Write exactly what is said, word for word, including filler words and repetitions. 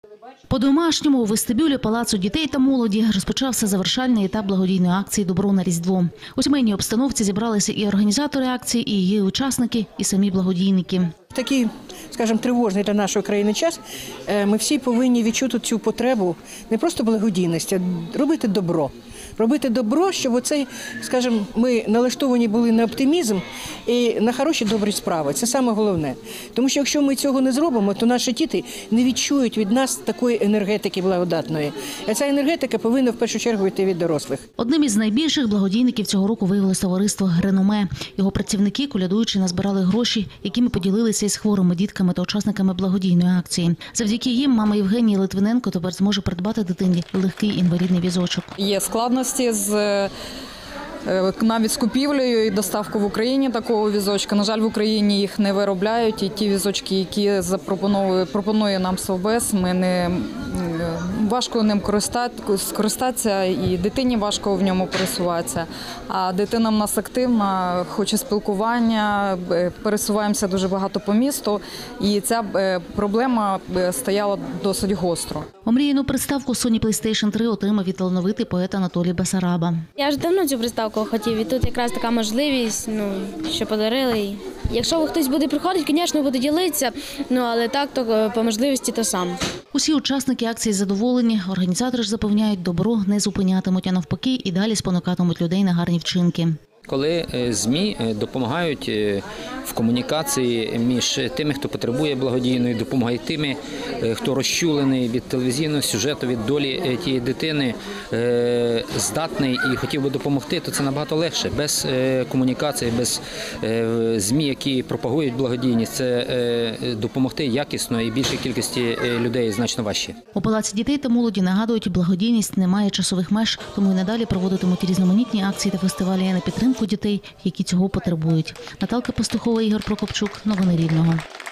По-домашньому у вестибюлі Палацу дітей та молоді розпочався завершальний етап благодійної акції «Добро на Різдво». У сімейній обстановці зібралися і організатори акції, і її учасники, і самі благодійники. В такий, скажімо, тривожний для нашої країни час ми всі повинні відчути цю потребу не просто благодійності, а робити добро. Робити добро, щоб оцей, скажімо, ми налаштовані були на оптимізм і на хороші добрі справи. Це саме головне. Тому що якщо ми цього не зробимо, то наші діти не відчують від нас такої енергетики благодатної. А ця енергетика повинна в першу чергу йти від дорослих. Одним із найбільших благодійників цього року виявилось товариство «Реноме». Його працівники, колядуючи, назбирали гроші, якими поділилися із хворими дітками та учасниками благодійної акції. Завдяки їм мама Євгенії Литвиненко тепер зможе придбати дитині легкий інвалідний візочок. Є складності з навіть з купівлею і доставкою в Україні такого візочка. На жаль, в Україні їх не виробляють, і ті візочки, які запропонує пропонує нам Совбез, ми не важко ним скористатися, і дитині важко в ньому пересуватися. А дитина в нас активна, хоче спілкування, пересуваємося дуже багато по місту, і ця проблема стояла досить гостро. Омріяну приставку Sony PlayStation три отримав і талановитий поет Анатолій Басараба. Я ж давно цю приставку хотів, і тут якраз така можливість, ну, що подарили. Якщо хтось буде приходити, звісно, буде ділитися, ну, але так, то по можливості то сам. Усі учасники акції задоволені. Організатори ж запевняють, добро не зупинятимуть, а навпаки і далі спонукатимуть людей на гарні вчинки. Коли ЗМІ допомагають в комунікації між тими, хто потребує благодійної допомоги, і тими, хто розчулений від телевізійного сюжету, від долі тієї дитини, здатний і хотів би допомогти, то це набагато легше. Без комунікації, без ЗМІ, які пропагують благодійність, це допомогти якісно і більшій кількості людей значно важче. У Палаці дітей та молоді нагадують, благодійність не має часових меж, тому і надалі проводитимуть різноманітні акції та фестивалі на підтримку дітей, які цього потребують. Наталка Пастухова, Ігор Прокопчук. Новини Рівного.